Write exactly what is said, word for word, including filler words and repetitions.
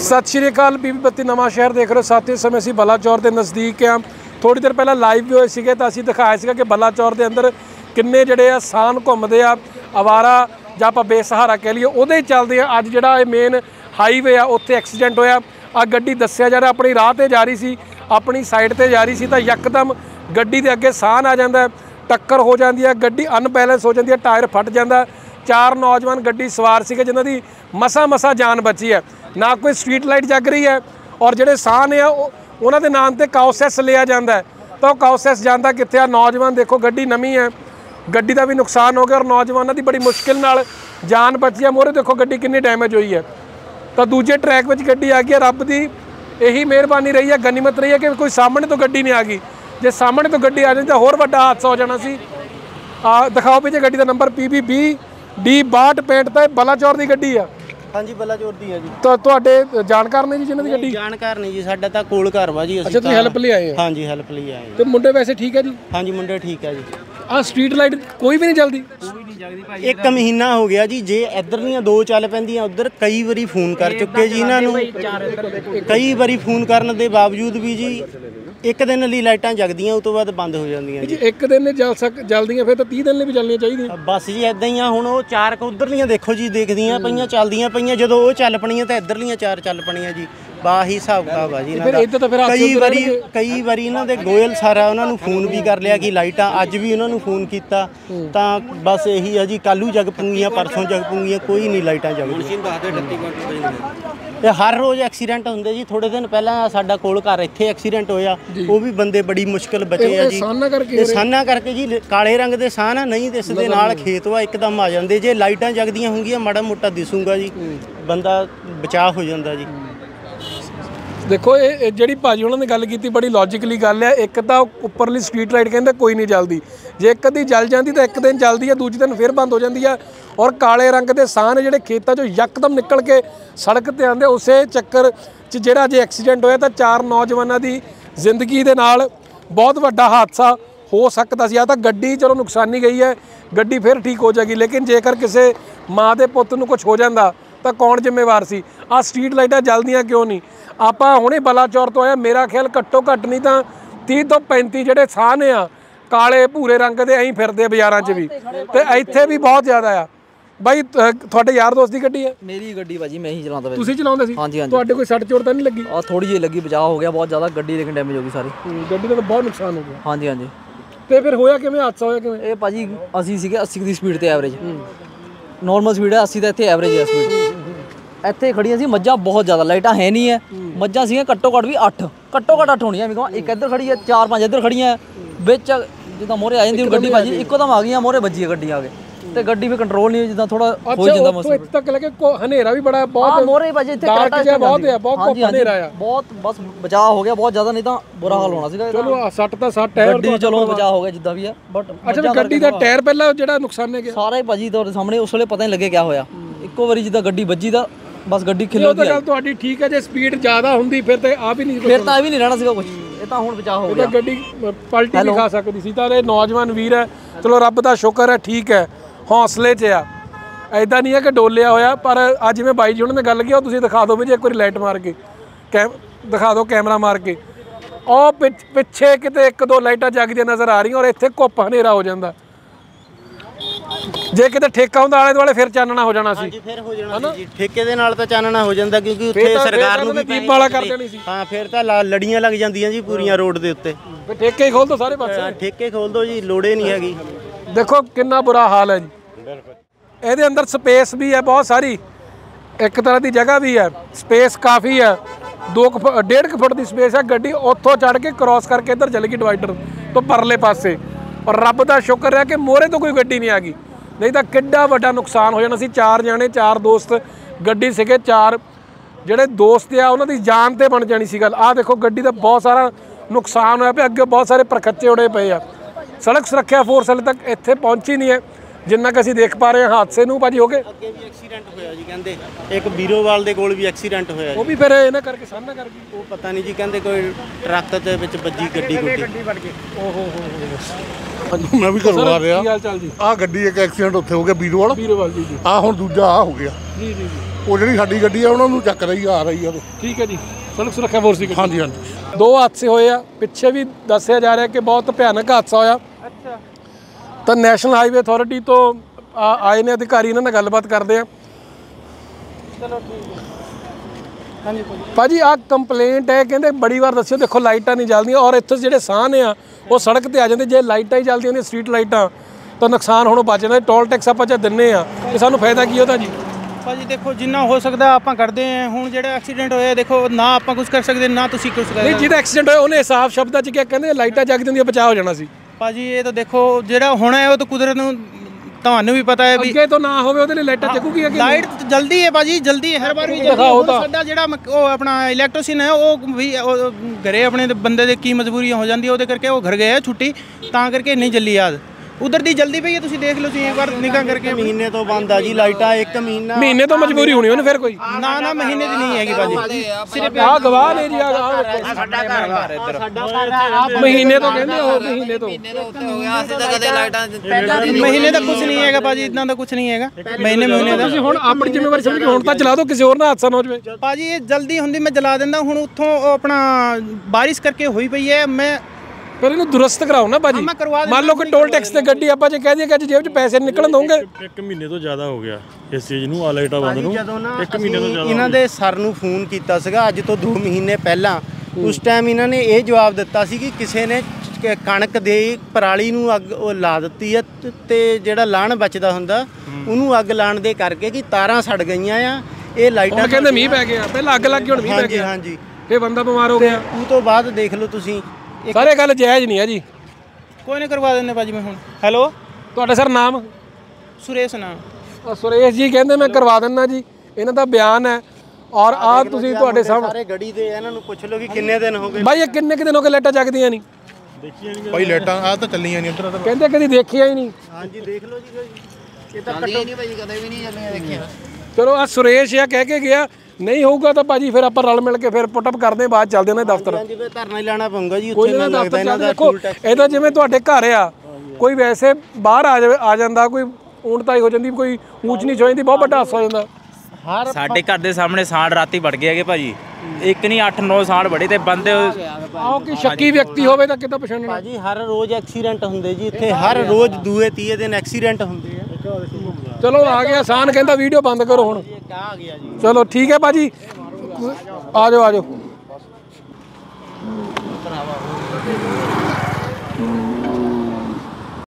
सत श्री अकाल बीबी बत्ती नवा शहर देख रहे हो साथियों। समय असीं बलाचौर के नज़दीक हाँ। थोड़ी देर पहले लाइव भी होए सीगे तो असीं दिखाया सीगा कि बलाचौर के अंदर किन्ने जिहड़े आ सान घुमदे आ आवारा जां आपां बेसहारा कह लईए उहदे ही चलदे आ। अज जिहड़ा ये मेन हाईवे आ उत्थे एक्सीडेंट होया। आ गड्डी दस्सिया जा रहा अपनी राह ते जा रही सी, अपनी साइड ते जा रही सी, तां यकदम गड्डी दे अगे सान आ जांदा, टक्कर हो जाती है, गड्डी अनबैलेंस हो जाती है, टायर फट जाता। चार नौजवान गड्डी सवार सीगे जिन्हां दी मसा मसा जान बची है। ना कोई स्ट्रीट लाइट जग रही है और जिहड़े सान है उन्हां दे नाम ते काउसैस लिया जाता है, तो काउसैस जाता कित्थे आ। नौजवान देखो गड्डी नवीं है, गड्डी का भी नुकसान हो गया और नौजवानों की बड़ी मुश्किल नाल जान बची है। मोहरे देखो गड्डी कितनी डैमेज हुई है। तो दूजे ट्रैक में गड्डी आ गई है। रब की यही मेहरबानी रही है, गनीमत रही है कि कोई सामने तो गड्डी नहीं आ गई। जे सामने तो गड्डी आ जाती तो होर वड्डा हादसा हो जाना सी। आ दिखाओ भी जे गड्डी का number P B B D बाहठ पैंठ तो बलाचौर की गड्डी है। हाँ जी बलाचौर दी है जी। तो तुहाडे जानकार ने जी जिन्हां दी गड्डी? जानकार नहीं जी, साडा तां कोल घर वा जी। अच्छा तुसीं हेल्प ਲਈ ਆਏ ਹੋ? हाँ जी हेल्प ਲਈ आए। ਤੇ ਮੁੰਡੇ ਵੈਸੇ ਠੀਕ ਹੈ ਜੀ? हाँ जी मुंडे ठीक है जी। ਆ ਸਟਰੀਟ ਲਾਈਟ ਕੋਈ ਵੀ ਨਹੀਂ ਚੱਲਦੀ? ਕੋਈ ਨਹੀਂ ਜਗਦੀ ਭਾਈ। ਇੱਕ ਮਹੀਨਾ ਹੋ ਗਿਆ ਜੀ, ਜੇ ਇੱਧਰ ਦੀਆਂ ਦੋ ਚੱਲ ਪੈਂਦੀਆਂ ਉੱਧਰ ਕਈ ਵਾਰੀ ਫੋਨ ਕਰ ਚੁੱਕੇ ਜੀ ਇਹਨਾਂ ਨੂੰ। ਕਈ ਵਾਰੀ ਫੋਨ ਕਰਨ ਦੇ ਬਾਵਜੂਦ ਵੀ ਜੀ ਇੱਕ ਦਿਨ ਲਈ ਲਾਈਟਾਂ ਜਗਦੀਆਂ ਉਸ ਤੋਂ ਬਾਅਦ ਬੰਦ ਹੋ ਜਾਂਦੀਆਂ ਜੀ। ਇੱਕ ਦਿਨ ਨੇ ਜਲ ਸਕ ਜਲਦੀਆਂ ਫਿਰ ਤਾਂ तीस ਦਿਨ ਲਈ ਵੀ ਚੱਲਣੀਆਂ ਚਾਹੀਦੀਆਂ। ਬਸ ਜੀ ਇਦਾਂ ਹੀ ਆ। ਹੁਣ ਉਹ ਚਾਰ ਕ ਉਧਰਲੀਆਂ ਦੇਖੋ ਜੀ, ਦੇਖਦੀਆਂ ਪਈਆਂ ਚੱਲਦੀਆਂ ਪਈਆਂ, ਜਦੋਂ ਉਹ ਚੱਲ ਪਣੀਆਂ ਤਾਂ ਇੱਧਰਲੀਆਂ ਚਾਰ ਚੱਲ ਪਣੀਆਂ ਜੀ। ਬਾਹੀ ਹਿਸਾਬ ਕਿਤਾਬ ਆ ਜੀ ਇਹਨਾਂ ਦਾ। ਕਈ ਵਾਰੀ ਕਈ ਵਾਰੀ ਇਹਨਾਂ ਦੇ ਗੋਇਲ ਸਾਰਾ ਉਹਨਾਂ ਨੂੰ ਫੋਨ ਵੀ ਕਰ ਲਿਆ ਕਿ ਲਾਈਟਾਂ, ਅੱਜ ਵੀ ਉਹਨਾਂ ਨੂੰ ਫੋਨ ਕੀਤਾ ਤਾਂ ਬਸ ਇਹੀ ਆ ਜੀ, ਕੱਲੂ ਜਗ ਪੂੰਗੀਆਂ ਪਰਸੋਂ ਜਗ ਪੂੰਗੀਆਂ, ਕੋਈ ਨਹੀਂ ਲਾਈਟਾਂ ਜਗਦੀਆਂ। ਇਹ ਹਰ ਰੋਜ਼ ਐਕਸੀਡੈਂਟ ਹੁੰਦੇ ਜੀ। ਥੋੜੇ ਦਿਨ ਪਹਿਲਾਂ ਸਾਡਾ ਕੋਲ ਘਰ ਇੱਥੇ ਐਕਸੀਡੈਂਟ ਹੋਇਆ, ਉਹ ਵੀ ਬੰਦੇ ਬੜੀ ਮੁਸ਼ਕਲ ਬਚੇ ਆ ਜੀ। ਇਹ ਸਾਨਾ ਕਰਕੇ ਜੀ, ਕਾਲੇ ਰੰਗ ਦੇ ਸਾਨ ਆ, ਨਹੀਂ ਦਿਸਦੇ, ਨਾਲ ਖੇਤ ਵਾ, ਇੱਕਦਮ ਆ ਜਾਂਦੇ। ਜੇ ਲਾਈਟਾਂ ਜਗਦੀਆਂ ਹੋਣਗੀਆਂ ਮਾੜਾ ਮੋਟਾ ਦਿਸੂਗਾ ਜੀ, ਬੰਦਾ ਬਚਾਅ ਹੋ ਜਾਂਦਾ ਜੀ। देखो ये जी भाजी उन्होंने गल की बड़ी लॉजिकली गल है। एक तो उपरली स्ट्रीट लाइट कहते कोई नहीं चलती, जे एक अद्धी जल जाती तो एक दिन चलती है, दूजे दिन फिर बंद हो जाती है। और काले रंग के सान जोड़े खेतों चो यकदम निकल के सड़क पर आते, उस चक्कर च जो जे एक्सीडेंट होया तो चार नौजवानों की जिंदगी के नाल बहुत वड्डा हादसा हो सकता सी। तो गड्डी चलो नुकसानी गई है, गड्डी फिर ठीक हो जाएगी, लेकिन जेकर किसी माँ के पुत नूं कुछ हो जाता तो कौन जिम्मेवार सी? आ स्ट्रीट लाइटां जलदियां क्यों नहीं? ਆਪਾਂ ਹੁਣੇ ਬਲਾਚੌਰ ਤੋਂ ਆਇਆ, ਮੇਰਾ ਖਿਆਲ ਘੱਟੋ ਘੱਟ ਨਹੀਂ ਤਾਂ तीस ਤੋਂ पैंतीस ਜਿਹੜੇ ਸਾਨ ਆ ਕਾਲੇ ਭੂਰੇ ਰੰਗ ਦੇ ਐਂ ਫਿਰਦੇ ਬਾਜ਼ਾਰਾਂ 'ਚ ਵੀ, ਤੇ ਇੱਥੇ ਵੀ ਬਹੁਤ ਜ਼ਿਆਦਾ ਆ। ਬਾਈ ਤੁਹਾਡੇ ਯਾਰ ਦੋਸਤ ਦੀ ਗੱਡੀ ਹੈ? ਮੇਰੀ ਗੱਡੀ ਭਾਜੀ ਮੈਂ ਹੀ ਚਲਾਉਂਦਾ। ਤੁਸੀਂ ਚਲਾਉਂਦੇ ਸੀ? ਹਾਂਜੀ ਹਾਂਜੀ। ਤੁਹਾਡੇ ਕੋਈ ਸੱਟ ਚੋਟ ਤਾਂ ਨਹੀਂ ਲੱਗੀ? ਆ ਥੋੜੀ ਜਿਹੀ ਲੱਗੀ, ਬਚਾਅ ਹੋ ਗਿਆ ਬਹੁਤ ਜ਼ਿਆਦਾ। ਗੱਡੀ ਲੇਕਿਨ ਡੈਮੇਜ ਹੋ ਗਈ ਸਾਰੀ। ਗੱਡੀ ਦਾ ਤਾਂ ਬਹੁਤ ਨੁਕਸਾਨ ਹੋ ਗਿਆ। ਹਾਂਜੀ ਹਾਂਜੀ। ਤੇ ਫਿਰ ਹੋਇਆ ਕਿਵੇਂ ਹਾਦਸਾ ਹੋਇਆ ਕਿਵੇਂ? ਇਹ ਭਾਜੀ ਅਸੀਂ ਸੀਗੇ अस्सी ਦੀ ਸਪੀਡ ਤੇ ਐਵਰੇਜ, ਨੋਰਮਲ ਸਪੀਡ ਹੈ अस्सी ਦਾ, ਇੱਥੇ ਐਵਰੇਜ ਹੈ ਸਪੀਡ। ਇੱਥੇ ਖੜੀਆਂ ਸੀ ਮੱਝਾਂ ਬਹੁਤ ਜ਼ਿਆਦਾ, ਲਾਈਟਾਂ ਹੈ ਨਹੀਂ ਹੈ। ਮੱਝਾਂ ਸੀਗੀਆਂ ਘੱਟੋ ਘੱਟ ਵੀ ਅੱਠ, ਘੱਟੋ ਘੱਟ ਅੱਠ ਹੋਣੀਆਂ। ਮੈਂ ਕਹਾਂ ਇੱਕ ਇੱਧਰ ਖੜੀ ਹੈ, ਚਾਰ ਪੰਜ ਇੱਧਰ ਖੜੀਆਂ ਵਿੱਚ, ਜਿੱਦਾਂ ਮੋਹਰੇ ਆ ਜਾਂਦੀ ਗੱਡੀ ਭਾਜੀ ਇੱਕੋ ਦਮ ਆ ਗਈਆਂ, ਮੋਹਰੇ ਵੱਜੀ ਗੱਡੀ ਆ ਕੇ, ਤੇ ਗੱਡੀ ਵੀ ਕੰਟਰੋਲ ਨਹੀਂ ਹੋਈ, ਜਿੱਦਾਂ ਥੋੜਾ ਹੋ ਜਾਂਦਾ ਮਸਲਾ। ਇੱਥੇ ਤੱਕ ਲੱਗੇ ਹਨੇਰਾ ਵੀ ਬੜਾ ਬਹੁਤ। ਹਾਂ ਮੋਹਰੇ ਭਾਜੀ ਇੱਥੇ ਕਾਟਾ ਜਿਹਾ ਬਹੁਤ ਹੈ, ਬਹੁਤ ਹਨੇਰਾ ਆ, ਬਹੁਤ ਬਸ ਬਚਾਅ ਹੋ ਗਿਆ ਬਹੁਤ ਜ਼ਿਆਦਾ, ਨਹੀਂ ਤਾਂ ਬੁਰਾ ਹਾਲ ਹੋਣਾ ਸੀਗਾ। ਚਲੋ ਸੱਟ ਤਾਂ ਸੱਟ ਹੈ, ਗੱਡੀ ਚਲੋ ਬਚਾਅ ਹੋ ਗਿਆ ਜਿੱਦਾਂ ਵੀ ਆ। ਬਟ ਅੱਛਾ ਗੱਡੀ ਦਾ ਟਾਇਰ ਪਹਿਲਾਂ ਜਿਹੜਾ ਨੁਕਸਾਨ ਹੈ ਗਿਆ ਸਾਰਾ ਹੀ ਭਾਜੀ ਤੁਹਾਡੇ ਸਾਹਮਣੇ, ਉਸ ਵੇਲੇ ਪਤਾ ਨਹੀਂ ਲੱਗੇ ਕਿਆ ਹੋਇਆ। ਇੱਕੋ ਵਾਰੀ ਜਿੱਦਾਂ ਗੱਡੀ ਵੱਜੀ ਦਾ ਬਸ ਗੱਡੀ ਖਿਲੋ ਗਈ। ਗੱਲ ਤੁਹਾਡੀ ਠੀਕ ਹੈ, ਜੇ ਸਪੀਡ ਜ਼ਿਆਦਾ ਹੁੰਦੀ ਫਿਰ ਤੇ ਆ ਵੀ ਨਹੀਂ, ਫਿਰ ਤਾਂ ਇਹ ਵੀ ਨਹੀਂ ਰਹਿਣਾ ਸੀਗਾ ਕੁਝ। ਇਹ ਤਾਂ ਹੁਣ ਬਚਾਅ ਹੋ ਗਿਆ, ਗੱਡੀ ਪਲਟੀ ਵੀ ਖਾ ਸਕਦੀ ਸੀ। ਤਾਂ ਇਹ ਨੌਜਵਾਨ ਵੀਰ ਹੈ, ਚਲੋ ਰੱਬ ਦਾ ਸ਼ੁਕਰ ਹੈ, ਠੀਕ ਹੈ, ਹੌਸਲੇ 'ਚ ਆ, ਐਦਾਂ ਨਹੀਂ ਹੈ ਕਿ ਡੋਲਿਆ ਹੋਇਆ। ਪਰ ਅੱਜ ਜਿਵੇਂ ਬਾਈ ਜੀ ਉਹਨਾਂ ਨੇ ਗੱਲ ਕੀਤੀ, ਉਹ ਤੁਸੀਂ ਦਿਖਾ ਦਿਓ ਵੀ ਜੇ ਇੱਕ ਵਾਰੀ ਲਾਈਟ ਮਾਰ ਕੇ ਕੈਮ ਦਿਖਾ ਦਿਓ, ਕੈਮਰਾ ਮਾਰ ਕੇ। ਉਹ ਪਿੱਛੇ ਕਿਤੇ ਇੱਕ ਦੋ ਲਾਈਟਾਂ ਜਗਦੀਆਂ ਨਜ਼ਰ ਆ ਰਹੀਆਂ ਔਰ ਇੱਥੇ ਘੁੱਪ ਹਨੇਰਾ ਹੋ ਜਾਂਦਾ। ਜੇ ਕਿਤੇ ਠੇਕਾ ਹੁੰਦਾ ਆਲੇ ਦੁਆਲੇ ਫਿਰ ਚਾਨਣਾ ਹੋ ਜਾਣਾ ਸੀ। ਹਾਂਜੀ ਫਿਰ ਹੋ ਜਾਣਾ ਸੀ ਜੀ, ਠੇਕੇ ਦੇ ਨਾਲ ਤਾਂ ਚਾਨਣਾ ਹੋ ਜਾਂਦਾ, ਕਿਉਂਕਿ ਉੱਥੇ ਸਰਕਾਰ ਨੂੰ ਵੀ ਦੀਪ ਵਾਲਾ ਕਰ ਦੇਣੀ ਸੀ। ਹਾਂ ਫਿਰ ਤਾਂ ਲੜੀਆਂ ਲੱਗ ਜਾਂਦੀਆਂ ਜੀ ਪੂਰੀਆਂ ਰੋਡ ਦੇ ਉੱਤੇ। ਫਿਰ ਠੇਕੇ ਹੀ ਖੋਲ ਦੋ ਸਾਰੇ ਪਾਸੇ, ਠੇਕੇ ਖੋਲ ਦੋ ਜੀ, ਲੋੜੇ ਨਹੀਂ ਹੈਗੀ। ਦੇਖੋ ਕਿੰਨਾ ਬੁਰਾ ਹਾਲ ਹੈ ਜੀ। ਇਹਦੇ ਅੰਦਰ ਸਪੇਸ ਵੀ ਹੈ ਬਹੁਤ ਸਾਰੀ, ਇੱਕ ਤਰ੍ਹਾਂ ਦੀ ਜਗ੍ਹਾ ਵੀ ਹੈ, ਸਪੇਸ ਕਾਫੀ ਹੈ। ਦੋ ਕੁ ਡੇਢ ਕੁ ਫੁੱਟ ਦੀ ਸਪੇਸ ਹੈ। ਗੱਡੀ ਉੱਥੋਂ ਚੜ੍ਹ ਕੇ ਕ੍ਰੋਸ ਕਰਕੇ ਇੱਧਰ ਚਲ ਗਈ ਡਿਵਾਈਡਰ ਤੋਂ ਪਰਲੇ ਪਾਸੇ। ਔਰ ਰੱਬ ਦਾ ਸ਼ੁਕਰ ਹੈ ਕਿ ਮੋਹਰੇ ਤੋਂ ਕੋਈ ਗੱਡੀ ਨਹੀਂ ਆ ਗਈ, ਨਹੀਂ ਤਾਂ ਕਿੱਡਾ ਵੱਡਾ ਨੁਕਸਾਨ ਹੋ ਜਾਣਾ ਸੀ। ਚਾਰ ਜਾਣੇ, ਚਾਰ ਦੋਸਤ ਗੱਡੀ ਸੀਗੇ, ਚਾਰ ਜਿਹੜੇ ਦੋਸਤ ਆ ਉਹਨਾਂ ਦੀ ਜਾਨ ਤੇ ਬਣ ਜਾਣੀ ਸੀ ਗੱਲ। ਆਹ ਦੇਖੋ ਗੱਡੀ ਦਾ ਬਹੁਤ ਸਾਰਾ ਨੁਕਸਾਨ ਹੋਇਆ ਪਿਆ, ਅੱਗੇ ਬਹੁਤ ਸਾਰੇ ਪ੍ਰਖੱਚੇ ਉੜੇ ਪਏ ਆ। ਸੜਕ ਸੁਰੱਖਿਆ ਫੋਰਸ ਹਲੇ ਤੱਕ ਇੱਥੇ ਪਹੁੰਚੀ ਨਹੀਂ ਹੈ ਜਿੰਨਾ ਕਿ ਅਸੀਂ ਦੇਖ ਪਾ ਰਹੇ ਹਾਂ। ਹਾਦਸੇ ਨੂੰ ਭਾਜੀ ਹੋ ਗਏ, ਅੱਗੇ ਵੀ ਐਕਸੀਡੈਂਟ ਹੋਇਆ ਜੀ ਕਹਿੰਦੇ, ਇੱਕ ਬੀਰੋਵਾਲ ਦੇ ਕੋਲ ਵੀ ਐਕਸੀਡੈਂਟ ਹੋਇਆ, ਉਹ ਵੀ ਫਿਰ ਇਹਨਾਂ ਕਰਕੇ ਸਾਹਮਣਾ ਕਰ ਗਈ। ਉਹ ਪਤਾ ਨਹੀਂ ਜੀ, ਕਹਿੰਦੇ ਕੋਈ ਟਰੱਕ ਦੇ ਵਿੱਚ ਵੱਜੀ ਗੱਡੀ ਗੁੱਡੀ। ਓਹੋ ਹੋ ਮੈਂ ਵੀ ਘਰੋਂ ਆ ਰਿਹਾ। ਕੀ ਹਾਲ ਚਾਲ ਜੀ? ਆਹ ਗੱਡੀ ਇੱਕ ਐਕਸੀਡੈਂਟ ਉੱਥੇ ਹੋ ਗਿਆ ਬੀਰੋਵਾਲ, ਬੀਰੋਵਾਲ ਜੀ ਜੀ। ਆਹ ਹੁਣ ਦੂਜਾ ਆ ਹੋ ਗਿਆ ਜੀ ਜੀ ਜੀ। ਉਹ ਜਿਹੜੀ ਸਾਡੀ ਗੱਡੀ ਆ ਉਹਨਾਂ ਨੂੰ ਚੱਕ ਰਹੀ ਆ ਰਹੀ ਆ। ਠੀਕ ਹੈ ਜੀ, ਸੜਕ ਸੁਰੱਖਿਆ ਫੋਰਸ ਦੀ ਗੱਡੀ। ਹਾਂਜੀ ਹਾਂਜੀ। ਦੋ ਹਾਦਸੇ ਹੋਏ ਆ, ਪਿੱਛੇ ਵੀ ਦੱਸਿਆ ਜਾ ਰਿਹਾ ਕਿ ਬਹੁਤ ਭਿਆਨਕ ਹਾਦਸਾ ਹੋਇਆ। ਅੱਛਾ। ਤਾਂ ਨੈਸ਼ਨਲ ਹਾਈਵੇ ਅਥਾਰਟੀ ਤੋਂ ਆ- ਆਏ ਨੇ ਅਧਿਕਾਰੀ, ਇਹਨਾਂ ਨਾਲ ਗੱਲਬਾਤ ਕਰਦੇ ਆ। ਚਲੋ ਠੀਕ ਹੈ। ਹਾਂਜੀ ਭਾਜੀ ਆਹ ਕੰਪਲੇਂਟ ਹੈ, ਕਹਿੰਦੇ ਬੜੀ ਵਾਰ ਦੱਸਿਓ, ਦੇਖੋ ਲਾਈਟਾਂ ਨਹੀਂ ਜਲਦੀਆਂ ਔਰ ਇੱਥੇ ਜਿਹੜੇ ਸਾਹਨ ਆ ਉਹ ਸੜਕ ਤੇ ਆ ਜਾਂਦੇ। ਜੇ ਲਾਈਟਾਂ ਹੀ ਜਲਦੀਆਂ ਹੁੰਦੀਆਂ, ਸਟਰੀਟ ਲਾਈਟਾਂ, ਤਾਂ ਨੁਕਸਾਨ ਹੋਣੋਂ ਬਚ ਜਾਂਦਾ। ਟੋਲ ਟੈਕਸ ਆਪਾਂ ਜੇ ਦਿੰਨੇ ਆ ਤੇ ਸਾਨੂੰ ਫਾਇਦਾ ਕੀ ਉਹਦਾ ਜੀ? ਭਾਜੀ ਦੇਖੋ ਜਿੰਨਾ ਹੋ ਸਕਦਾ ਆਪਾਂ ਕਰਦੇ ਆਂ। ਹੁਣ ਜਿਹੜਾ ਐਕਸੀਡੈਂਟ ਹੋਇਆ ਦੇਖੋ ਨਾ ਆਪਾਂ ਕੁਝ ਕਰ ਸਕਦੇ ਨਾ ਤੁਸੀਂ ਕੁਝ ਕਰ ਨਹੀਂ, ਜਿਹਦਾ ਐਕਸੀਡੈਂਟ ਹੋਇਆ ਉਹਨੇ ਸਾਫ਼ ਸ਼ਬਦਾਂ 'ਚ ਕਿਹਾ, ਕਹਿੰਦੇ ਲਾਈਟਾਂ ਜਗਦੀ ਹੁੰਦੀਆਂ ਬਚਾਅ ਹੋ ਜਾਣਾ ਸੀ। ਭਾਜੀ ਇਹ ਤਾਂ ਦੇਖੋ ਜਿਹੜਾ ਹੋਣਾ ਹੈ ਉਹ ਤਾਂ ਕੁਦਰਤ ਨੂੰ, ਤੁਹਾਨੂੰ ਵੀ ਪਤਾ ਹੈ ਵੀ ਅੱਗੇ ਤੋਂ ਨਾ ਹੋਵੇ ਉਹਦੇ ਲਈ ਲਾਈਟਾਂ ਜਗੂਗੀ ਅੱਗੇ। ਲਾਈਟ ਜਲਦੀ ਹੈ ਭਾਜੀ, ਜਲਦੀ ਹੈ ਹਰ ਵਾਰ ਵੀ ਜਲਦੀ ਹੈ। ਸਾਡਾ ਜਿਹੜਾ ਮਕ- ਉਹ ਆਪਣਾ ਇਲੈਕਟ੍ਰੀਸ਼ੀਅਨ ਹੈ ਉਹ ਵੀ ਉਹ ਘਰੇ ਆਪਣੇ ਬੰਦੇ ਦੇ ਕੀ ਮਜਬੂਰੀਆਂ ਹੋ ਜਾਂਦੀ ਉਹਦੇ ਕਰਕੇ ਉਹ ਘਰ ਗਏ ਛੁੱਟੀ, ਤਾਂ ਕਰਕੇ ਨਹੀਂ ਜल्दी ਯਾਦ। ਉਧਰ ਦੀ ਜਲਦੀ ਪਈ ਹੈ, ਤੁਸੀਂ ਦੇਖ ਲਓ ਜੀ ਇੱਕ ਵਾਰ ਨਿਗਾਹ ਕਰਕੇ। ਮਹੀਨੇ ਤੋਂ ਬੰਦ ਆ ਜੀ ਲਾਈਟਾਂ, ਇੱਕ ਮਹੀਨਾ ਮਹੀਨੇ ਤੋਂ ਮਜਬੂਰੀ ਹੋਣੀ ਉਹਨੂੰ ਫਿਰ ਕੋਈ ਨਾ ਨਾ ਮਹੀਨੇ ਦੀ ਨਹੀਂ ਹੈਗੀ ਭਾਜੀ। ਸਿਰਫ ਆ ਗਵਾਹ ਨੇ ਜੀ, ਆ ਸਾਡਾ ਘਰ ਇੱਧਰ ਮਹੀਨੇ ਤੋਂ ਕਹਿੰਦੇ ਉਹ ਮਹੀਨੇ ਤੋਂ ਮਹੀਨੇ ਦਾ ਕੁਝ ਨਹੀਂ ਹੈਗਾ ਭਾਜੀ, ਇਦਾਂ ਦਾ ਕੁਝ ਨਹੀਂ ਹੈਗਾ। ਮਹੀਨੇ ਮਹੀਨੇ ਦਾ ਤੁਸੀਂ ਹੁਣ ਆਪਣੀ ਜ਼ਿੰਮੇਵਾਰੀ ਸਮਝ ਕੇ ਹੁਣ ਤਾਂ ਚਲਾ ਦਿਓ, ਕਿਸੇ ਹੋਰ ਨਾਲ ਹਾਦਸਾ ਨਾ ਹੋ ਜਾਵੇ। ਭਾਜੀ ਇਹ ਜਲਦੀ ਹੁੰਦੀ ਮੈਂ ਜਲਾ ਦਿੰਦਾ। ਹੁਣ ਉੱਥੋਂ ਆਪਣਾ ਬਾਰਿਸ਼ ਕਰਕੇ ਹੋਈ ਪਈ ਹੈ, ਮੈਂ ਪਰ ਇਹਨੂੰ ਦੁਰਸਤ ਕਰਾਓ ਨਾ ਭਾਜੀ। ਮੈਂ ਕਰਵਾ ਮੰਨ ਲਓ ਕਿ ਟੋਲ ਟੈਕਸ ਤੇ ਗੱਡੀ ਆਪਾਂ ਜੇ ਕਹਿ ਦਈਏ ਕਿ ਅੱਜ ਜੇਬ 'ਚ ਪੈਸੇ ਨਿਕਲਣ ਦੋਗੇ। ਇੱਕ ਮਹੀਨੇ ਤੋਂ ਜ਼ਿਆਦਾ ਹੋ ਗਿਆ ਇਸ ਚੀਜ਼ ਨੂੰ, ਆ ਲਾਈਟਾਂ ਬੰਦ ਨੂੰ ਇੱਕ ਮਹੀਨੇ ਤੋਂ ਜ਼ਿਆਦਾ। ਇਹਨਾਂ ਦੇ ਸਰ ਨੂੰ ਫੋਨ ਕੀਤਾ ਸੀਗਾ ਅੱਜ ਤੋਂ ਦੋ ਮਹੀਨੇ ਪਹਿਲਾਂ। ਉਸ ਟਾਈਮ ਇਹਨਾਂ ਨੇ ਇਹ ਜਵਾਬ ਦਿੱਤਾ ਸੀ ਕਿ ਕਿਸੇ ਨੇ ਕ- ਕਣਕ ਦੇ ਪਰਾਲੀ ਨੂੰ ਅੱਗ ਉਹ ਲਾ ਦਿੱਤੀ ਹੈ ਤੇ- ਤੇ ਜਿਹੜਾ ਲਾਣ ਬਚਦਾ ਹੁੰਦਾ ਉਹਨੂੰ ਅੱਗ ਲਾਣ ਦੇ ਕਰਕੇ ਕਿ ਤਾਰਾਂ ਸੜ ਗਈਆਂ ਆ। ਇਹ ਲਾਈਟਾਂ ਹੁਣ ਕਹਿੰਦੇ ਮੀਂਹ ਪੈ ਗਿਆ, ਪਹਿਲਾਂ ਅੱਗ ਲੱਗ ਗਈ, ਹੁਣ ਮੀਂਹ ਪੈ ਹਾਂਜੀ ਗਿਆ, ਹਾਂਜੀ ਫੇਰ ਬੰਦਾ ਬਿਮਾਰ ਹੋ ਗਿਆ। ਉਹ ਤੋਂ ਬਾਅਦ ਦੇਖ ਲਓ ਤੁਸੀਂ। ਸਾਰੇ ਗੱਲ ਜਾਇਜ਼ ਨਹੀਂ ਹੈ ਜੀ। ਕੋਈ ਨਹੀਂ ਕਰਵਾ ਦਿੰਦੇ ਭਾਜੀ ਮੈਂ ਹੁਣ। ਹੈਲੋ ਤੁਹਾਡਾ ਸਰ ਨਾਮ? ਸੁਰੇਸ਼ ਨਾਮ। ਅ, ਸੁਰੇਸ਼ ਜੀ ਕਹਿੰਦੇ ਮੈਂ ਕਰਵਾ ਦਿੰਦਾ ਜੀ, ਇਹਨਾਂ ਦਾ ਬਿਆਨ ਹੈ। ਔਰ ਆ ਤੁਸੀਂ ਤੁਹਾਡੇ ਸਾਹਮਣੇ ਸਾਰੇ ਗੱਡੀ ਦੇ ਇਹਨਾਂ ਨੂੰ ਪੁੱਛ ਲਓ ਕਿ ਕਿੰਨੇ ਦਿਨ ਹੋ ਗਏ। ਬਾਈ ਇਹ ਕਿੰਨੇ ਕੁ ਦਿਨ ਹੋ ਗਏ ਲਾਈਟਾਂ ਜਗਦੀਆਂ ਨਹੀਂ? ਭਾਈ ਲਾਈਟਾਂ ਆ ਤਾਂ ਚੱਲੀਆਂ ਨਹੀਂ ਉੱਧਰ। ਕਹਿੰਦੇ ਕਦੀ ਦੇਖਿਆ ਹੀ ਨਹੀਂ। ਹਾਂਜੀ ਦੇਖ ਲਓ ਜੀ, ਇਹ ਤਾਂ ਕੱਟੋ ਨਹੀਂ ਭਾਜੀ, ਕਦੇ ਵੀ ਨਹੀਂ ਚੱਲੀਆਂ ਦੇਖੀਆਂ। ਚਲੋ ਆ ਸੁਰੇਸ਼ ਆ ਕਹਿ ਕੇ ਗਿਆ, ਨਹੀਂ ਹੋਊਗਾ ਤਾਂ ਭਾਜੀ ਫਿਰ ਆਪਾਂ ਰਲ ਮਿਲ ਕੇ ਫਿਰ ਪੁੱਟ ਅਪ ਕਰਦੇ ਹਾਂ, ਬਾਅਦ ਚੱਲਦੇ ਉਹਨਾਂ ਦੇ ਦਫ਼ਤਰ। ਹਾਂਜੀ ਫਿਰ ਧਰਨਾ ਹੀ ਲਾਣਾ ਪਊਗਾ ਜੀ ਕੋਈ ਉੱਥੇ। ਨਾ ਮੈਨੂੰ ਲੱਗਦਾ ਦਫ਼ਤਰ ਇਹਨਾਂ ਦਾ ਦੇਖੋ, ਇਹ ਤਾਂ ਜਿਵੇਂ ਤੁਹਾਡੇ ਘਰ ਆ, ਕੋਈ ਵੈਸੇ ਬਾਹਰ ਆ ਜਾਵੇ ਆ ਜਾਂਦਾ, ਕੋਈ ਊਣਤਾਈ ਹੋ ਜਾਂਦੀ, ਕੋਈ ਊਚ ਨੀਚ ਹੋ ਜਾਂਦੀ, ਬਹੁਤ ਵੱਡਾ ਹਾਦਸਾ ਹੋ ਜਾਂਦਾ। ਸਾਡੇ ਘਰ ਦੇ ਸਾਹਮਣੇ ਸਾਂਢ ਰਾਤੀ ਵੜ ਗਏ ਹੈਗੇ ਭਾਜੀ, ਇੱਕ ਨਹੀਂ ਅੱਠ ਨੌ ਸਾਂਢ ਵੜੇ ਤੇ ਬੰਦੇ। ਆਓ ਕਿ ਸ਼ੱਕੀ ਵਿਅਕਤੀ ਹੋਵੇ ਤਾਂ ਕਿੱਦਾਂ ਪਛਾਣਨਾ? ਭਾਜੀ ਹਰ ਰੋਜ਼ ਐਕਸੀਡੈਂਟ ਹੁੰਦੇ ਜੀ ਇੱਥੇ, ਹਰ ਰੋਜ਼ ਦੂਏ ਤੀਏ ਦਿਨ ਐਕਸੀਡੈਂਟ ਹੁੰਦੇ ਆ। ਚਲੋ ਆ ਗਿਆ ਆਸਾਨ, ਕਹਿੰਦਾ ਵੀਡੀਓ ਬੰਦ ਕਰੋ ਹੁਣ। ਆ ਗਿਆ ਜੀ। ਚਲੋ ਠੀਕ ਹੈ ਭਾਜੀ, ਆ ਜਾਓ ਆ ਜਾਓ।